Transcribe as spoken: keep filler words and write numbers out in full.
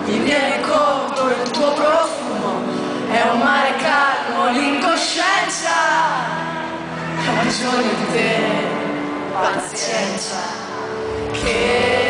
mi viene contro il tuo profumo, è un mare calmo, l'incoscienza, ho bisogno di te, pazienza, che